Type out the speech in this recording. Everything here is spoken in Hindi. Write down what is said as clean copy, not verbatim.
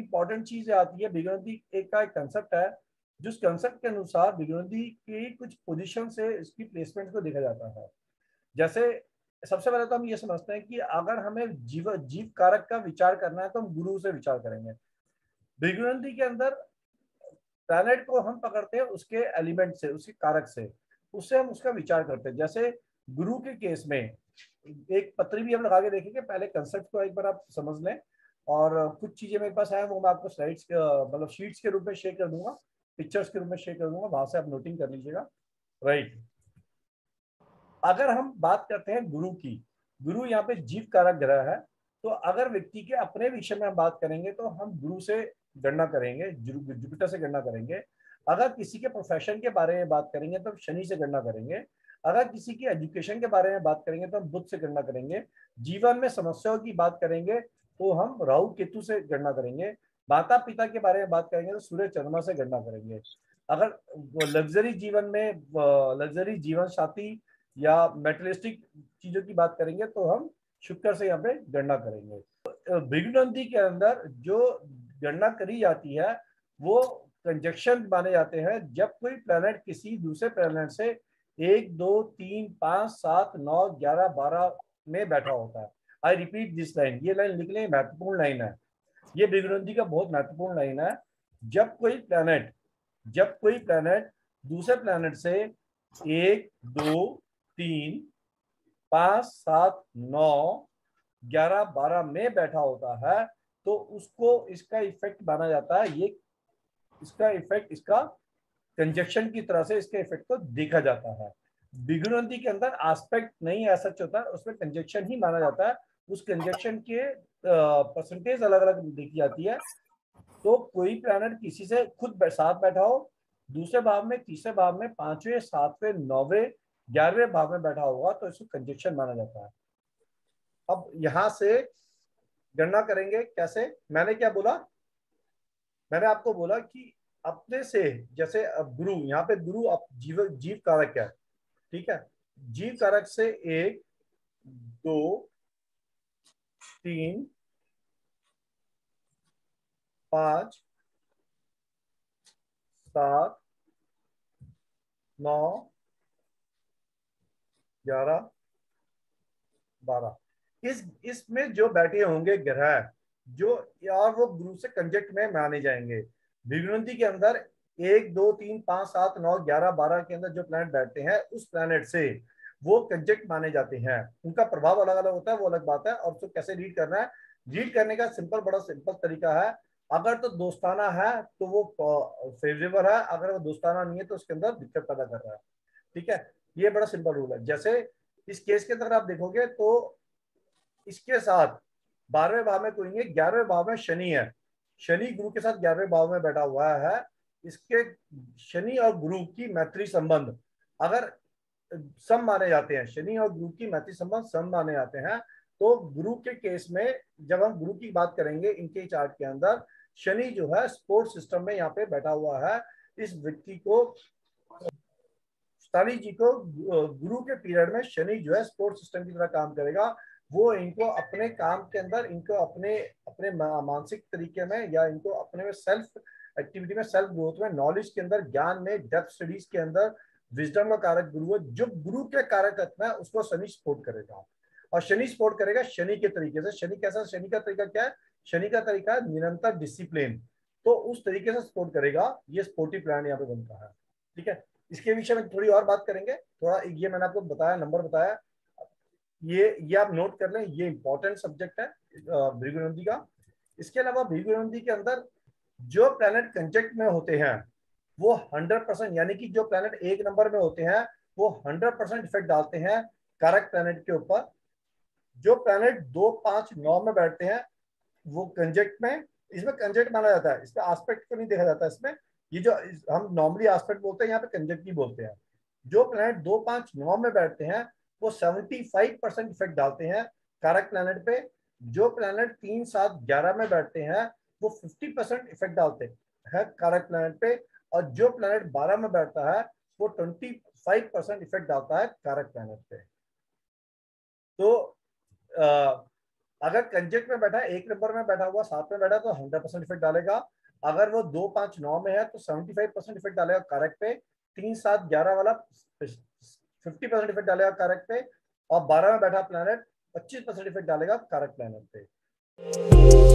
इंपॉर्टेंट चीज आती है, बिगनोदी एक का एक कंसेप्ट है, जिस कंसेप्ट के अनुसार बिगनोदी की कुछ पोजीशन से इसकी प्लेसमेंट को देखा जाता है। जैसे सबसे पहले तो हम ये समझते हैं कि अगर हमें जीव कारक का विचार करना है तो हम गुरु से विचार करेंगे। बिगनोदी के अंदर प्लैनेट को हम पकड़ते हैं उसके एलिमेंट से, उसके कारक से, उससे हम उसका विचार करते हैं। जैसे गुरु के केस में एक पत्री भी हम लगा के देखेंगे, पहले कंसेप्ट को एक बार आप समझ लें, और कुछ चीजें मेरे पास है वो मैं आपको स्लाइड्स मतलब शीट्स के रूप में शेयर कर दूंगा, पिक्चर्स के रूप में शेयर कर दूंगा, वहां से आप नोटिंग कर लीजिएगा। राइट, अगर हम बात करते हैं गुरु की, गुरु यहाँ पे जीव कारक ग्रह है, तो अगर व्यक्ति के अपने विषय में हम बात करेंगे तो हम गुरु से गणना करेंगे, जुपिटर से गणना करेंगे। अगर किसी के प्रोफेशन के बारे में बात करेंगे तो हम शनि से गणना करेंगे। अगर किसी की एजुकेशन के बारे में बात करेंगे तो हम बुध से गणना करेंगे। जीवन में समस्याओं की बात करेंगे तो हम राहु केतु से गणना करेंगे। माता पिता के बारे में बात करेंगे तो सूर्य चंद्रमा से गणना करेंगे। अगर लग्जरी जीवन में लग्जरी जीवन साथी या मेटेरियलिस्टिक चीजों की बात करेंगे तो हम शुक्र से यहाँ पे गणना करेंगे। बिगनंदी के अंदर जो गणना करी जाती है वो कंजक्शन माने जाते हैं, जब कोई प्लैनेट किसी दूसरे प्लैनेट से 1 2 3 5 7 9 11 12 में बैठा होता है। आई रिपीट दिस लाइन, ये लाइन लिख लें, महत्वपूर्ण लाइन है, ये बिगनंदी का बहुत महत्वपूर्ण लाइन है। जब कोई प्लैनेट दूसरे प्लैनेट से 1 2 3 5 7 9 11 12 में बैठा होता है तो उसको इसका इफेक्ट माना जाता है। ये इसका इफेक्ट, इसका कंजक्शन की तरह से इसके इफेक्ट को देखा जाता है। बिगुनंदी के अंदर एस्पेक्ट नहीं ऐसा होता है, उसमें कंजक्शन ही माना जाता है। उस कंजक्शन के परसेंटेज अलग अलग देखी जाती है। तो कोई प्लैनेट किसी से खुद साथ बैठा हो, दूसरे भाव में, तीसरे भाव में, पांचवें, सातवें, नौवें, 11वें भाव में बैठा होगा तो इसको कंजक्शन माना जाता है। अब यहां से गणना करेंगे कैसे, मैंने क्या बोला, मैंने आपको बोला कि अपने से, जैसे अब गुरु, यहाँ पे गुरु अब जीव कारक है, ठीक है, जीव कारक से 1 2 3 5 7 9 11 12 इसमें जो बैठे होंगे ग्रह जो यार वो गुरु से कंजक्ट में माने जाएंगे। बिगुनंदी के अंदर 1 2 3 5 7 9 11 12 के अंदर जो प्लैनेट बैठते हैं उस प्लैनेट से वो कंजक्ट माने जाते हैं। उनका प्रभाव अलग अलग होता है, वो अलग बात है, और उसको कैसे रीड करना है, रीड करने का बड़ा सिंपल तरीका है। अगर तो दोस्ताना है तो वो फेवरेबल है, अगर वो दोस्ताना नहीं है तो उसके अंदर दिक्कत पैदा कर रहा है। ठीक है, ये बड़ा सिंपल रूल है। जैसे इस केस के अंदर आप देखोगे तो इसके साथ 12वें भाव में कोई नहीं है, 11वें भाव में शनि है, शनि गुरु के साथ 11वें भाव में बैठा हुआ है। इसके शनि और गुरु की मैत्री संबंध अगर सम माने जाते हैं, शनि और गुरु की मैत्री संबंध सम माने जाते हैं, तो गुरु के केस में जब हम गुरु की बात करेंगे इनके चार्ट के अंदर, शनि जो है स्पोर्ट्स सिस्टम में यहाँ पे बैठा हुआ है। इस व्यक्ति को, शनि जी को गुरु के पीरियड में शनि जो है स्पोर्ट्स सिस्टम की तरह काम करेगा। वो इनको अपने काम के अंदर, इनको अपने अपने मानसिक तरीके में, या इनको अपने में सेल्फ एक्टिविटी में, सेल्फ ग्रोथ में, नॉलेज के अंदर, ज्ञान में, डेप्थ स्टडीज के अंदर विजडम का कारक गुरु है। जो गुरु के कारक तत्व है उसको शनि सपोर्ट करेगा, और शनि सपोर्ट करेगा शनि के तरीके से। शनि कैसा, शनि का तरीका क्या है, शनि का तरीका है निरंतर डिसिप्लिन, तो उस तरीके से सपोर्ट करेगा। ये स्पोर्टिव प्लान यहाँ पे बनता है। ठीक है, इसके विषय में थोड़ी और बात करेंगे, थोड़ा ये मैंने आपको बताया, नंबर बताया, ये आप नोट कर लें, ये इंपॉर्टेंट सब्जेक्ट है भृगुनंदी का। इसके अलावा भृगुनंदी के अंदर जो प्लैनेट कंजक्ट में होते हैं वो 100%, यानी कि जो प्लैनेट 1 नंबर में होते हैं वो 100% इफेक्ट डालते हैं कारक प्लैनेट के ऊपर। जो प्लैनेट 2 5 9 में बैठते हैं वो कंजक्ट में, इसमें कंजक्ट माना जाता है, इसमें एस्पेक्ट को नहीं देखा जाता। इसमें ये जो हम नॉर्मली एस्पेक्ट बोलते हैं, यहाँ पे कंजक्ट ही बोलते हैं। जो प्लैनेट 2 5 9 में बैठते हैं वो 75% इफेक्ट डालते हैं कारक प्लैनेट पे। जो प्लैनेट 3 7 11 में बैठते हैं वो 50% इफेक्ट डालते हैं कारक प्लैनेट पे, और जो प्लैनेट 12 में बैठता है वो 25% इफेक्ट डालता है कारक प्लैनेट पे। तो अगर कंजेक्ट में बैठा है, 1 नंबर में बैठा हुआ 7 में बैठा तो 100% इफेक्ट डालेगा। अगर वो 2 5 9 में है तो 75% इफेक्ट डालेगा करेक्ट पे। 3 7 11 वाला 50% इफेक्ट डालेगा करेक्ट पे। और 12 में बैठा प्लैनेट 25% इफेक्ट डालेगा करेक्ट प्लैनेट पे।